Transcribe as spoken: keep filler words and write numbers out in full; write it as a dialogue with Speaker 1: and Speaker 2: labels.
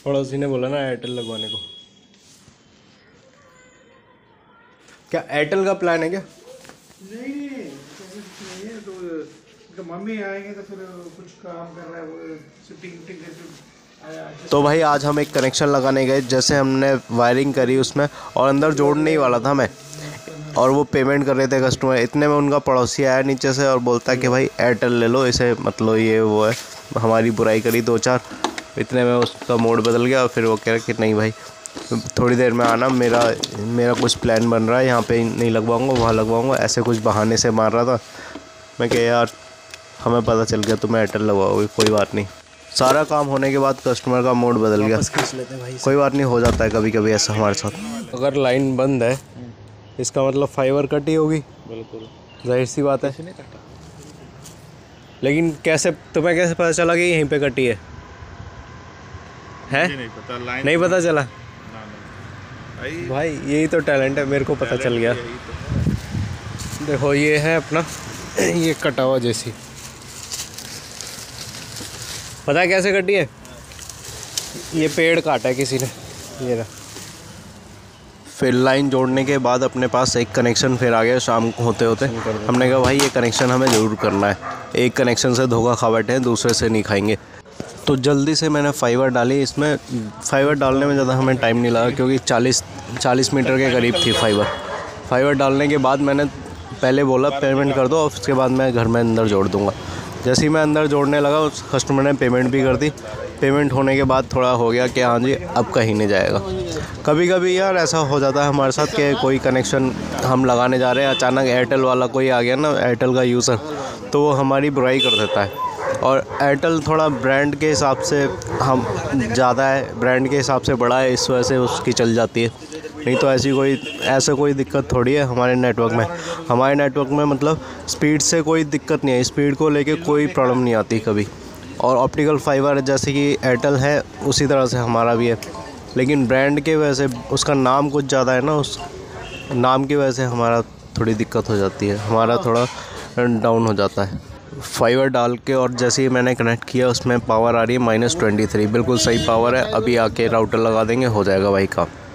Speaker 1: पड़ोसी ने बोला ना एयरटेल लगवाने को। क्या एयरटेल का प्लान है क्या?
Speaker 2: नहीं नहीं नहीं है, तो, तो मम्मी आएंगे तो फिर कुछ काम कर रहा है वो शिफ्टिंग विफ्टिंग करके आया।
Speaker 1: तो भाई आज हम एक कनेक्शन लगाने गए, जैसे हमने वायरिंग करी उसमें और अंदर जोड़ने ही वाला था मैं, और वो पेमेंट कर रहे थे कस्टमर। इतने में उनका पड़ोसी आया नीचे से और बोलता है कि भाई एयरटेल ले लो, इसे मतलब ये वो है। हमारी बुराई करी दो चार, इतने में उसका मूड बदल गया और फिर वो कह रहा कि नहीं भाई थोड़ी देर में आना, मेरा मेरा कुछ प्लान बन रहा है, यहाँ पे नहीं लगवाऊंगा वहाँ लगवाऊंगा, ऐसे कुछ बहाने से मार रहा था। मैं कह यार हमें पता चल गया तुम्हें एयरटेल लगवाओगे, कोई बात नहीं। सारा काम होने के बाद कस्टमर का मूड बदल गया।
Speaker 2: भाई
Speaker 1: कोई बात नहीं, हो जाता है कभी कभी ऐसा हमारे साथ। अगर लाइन बंद है इसका मतलब फाइबर कटी होगी,
Speaker 2: बिल्कुल
Speaker 1: जाहिर सी बात है। लेकिन कैसे तुम्हें कैसे पता चला कि यहीं पे कटी है? है
Speaker 3: नहीं पता, लाइन
Speaker 1: नहीं पता चला?
Speaker 3: ना, ना। भाई
Speaker 1: भाई यही तो टैलेंट है, मेरे को पता चल गया। देखो ये है अपना ये कटा हुआ जैसी, पता है कैसे कटी है? ये पेड़ काटा है किसी ने, ये रहा। फिर लाइन जोड़ने के बाद अपने पास एक कनेक्शन फिर आ गया शाम को होते होते। हमने कहा भाई ये कनेक्शन हमें ज़रूर करना है, एक कनेक्शन से धोखा खा बैठे हैं, दूसरे से नहीं खाएंगे। तो जल्दी से मैंने फाइबर डाली। इसमें फाइबर डालने में ज़्यादा हमें टाइम नहीं लगा, क्योंकि चालीस चालीस मीटर के करीब थी फाइबर। फाइबर डालने के बाद मैंने पहले बोला पेमेंट कर दो और उसके बाद मैं घर में अंदर जोड़ दूँगा। जैसे ही मैं अंदर जोड़ने लगा उस कस्टमर ने पेमेंट भी कर दी। पेमेंट होने के बाद थोड़ा हो गया कि हाँ जी अब कहीं नहीं जाएगा। कभी कभी यार ऐसा हो जाता है हमारे साथ कि कोई कनेक्शन हम लगाने जा रहे हैं, अचानक एयरटेल वाला कोई आ गया ना, एयरटेल का यूज़र, तो वो हमारी बुराई कर देता है। और एयरटेल थोड़ा ब्रांड के हिसाब से हम ज़्यादा है, ब्रांड के हिसाब से बड़ा है, इस वजह से उसकी चल जाती है। नहीं तो ऐसी कोई ऐसा कोई दिक्कत थोड़ी है हमारे नेटवर्क में। हमारे नेटवर्क में मतलब स्पीड से कोई दिक्कत नहीं है, स्पीड को लेके कोई प्रॉब्लम नहीं आती कभी। और ऑप्टिकल फाइबर जैसे कि एयरटेल है उसी तरह से हमारा भी है, लेकिन ब्रांड के वजह से उसका नाम कुछ ज़्यादा है ना, उस नाम की वजह से हमारा थोड़ी दिक्कत हो जाती है, हमारा थोड़ा डाउन हो जाता है। फाइबर डाल के और जैसे ही मैंने कनेक्ट किया उसमें पावर आ रही है माइनस ट्वेंटी थ्री, बिल्कुल सही पावर है। अभी आके राउटर लगा देंगे, हो जाएगा भाई काम।